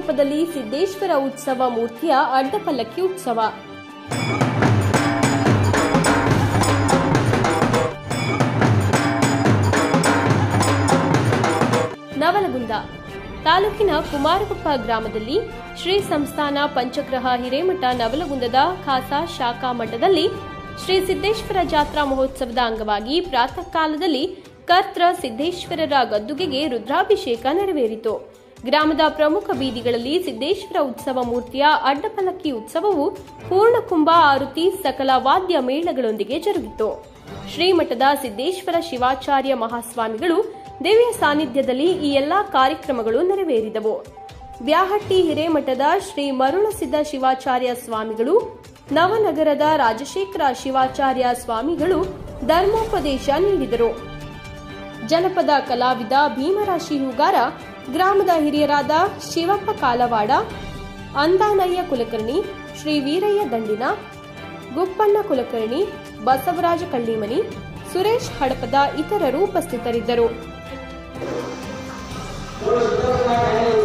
ರೂಪದಲ್ಲಿ ಸಿದ್ದೇಶ್ವರ ಉತ್ಸವ ಮೂರ್ತಿಯ ಅಡ್ಡಪಲ್ಲಕ್ಕಿ ಉತ್ಸವ. ನವಲಗುಂದ ತಾಲೂಕಿನ ಕುಮಾರಗುಪ್ಪ ಗ್ರಾಮದಲ್ಲಿ ಶ್ರೀ ಸಂಸ್ಥಾನ ಪಂಚಗ್ರಹ ಹಿರೇಮಠ ನವಲಗುಂದದ ಖಾಸಾ ಶಾಖಾ ಮಠದಲ್ಲಿ ಶ್ರೀ ಸಿದ್ದೇಶ್ವರ ಜಾತ್ರಾ ಮಹೋತ್ಸವದ ಅಂಗವಾಗಿ ಪ್ರಾತಃ ಕಾಲದಲ್ಲಿ ಕರ್ತ್ರ ಸಿದ್ದೇಶ್ವರರ ಗದ್ದುಗೆಗೆ ರುದ್ರಾಭಿಷೇಕ ನೆರವೇರಿತು. ಗ್ರಾಮದ ಪ್ರಮುಖ ಬೀದಿಗಳಲ್ಲಿ ಸಿದ್ದೇಶ್ವರ ಉತ್ಸವ ಮೂರ್ತಿಯ ಅಡ್ಡಪಲ್ಲಕ್ಕಿ ಉತ್ಸವವು ಪೂರ್ಣಕುಂಭ ಆರುತಿ ಸಕಲ ವಾದ್ಯ ಮೇಳಗಳೊಂದಿಗೆ ಜರುಗಿತು. ಶ್ರೀಮಠದ ಸಿದ್ದೇಶ್ವರ ಶಿವಾಚಾರ್ಯ ಮಹಾಸ್ವಾಮಿಗಳು ದಿವ್ಯ ಸಾನ್ನಿಧ್ಯದಲ್ಲಿ ಈ ಎಲ್ಲಾ ಕಾರ್ಯಕ್ರಮಗಳು ನೆರವೇರಿದವು. ಬ್ಯಾಹಟ್ಟಿ ಹಿರೇಮಠದ ಶ್ರೀ ಮರುಳಸಿದ್ದ ಶಿವಾಚಾರ್ಯ ಸ್ವಾಮಿಗಳು, ನವನಗರದ ರಾಜಶೇಖರ ಶಿವಾಚಾರ್ಯ ಸ್ವಾಮಿಗಳು ಧರ್ಮೋಪದೇಶ ನೀಡಿದರು. ಜನಪದ ಕಲಾವಿದ ಭೀಮರಾಶಿ ಹೂಗಾರ, ಗ್ರಾಮದ ಹಿರಿಯರಾದ ಶಿವಪ್ಪ ಕಾಲವಾಡ, ಅಂದಾನಯ್ಯ ಕುಲಕರ್ಣಿ, ಶ್ರೀ ವೀರಯ್ಯ ದಂಡಿನ, ಗುಪ್ಪಣ್ಣ ಕುಲಕರ್ಣಿ, ಬಸವರಾಜ ಕಳ್ಳಿಮನಿ, ಸುರೇಶ್ ಹಡಪದ ಇತರರು ಉಪಸ್ಥಿತರಿದ್ದರು.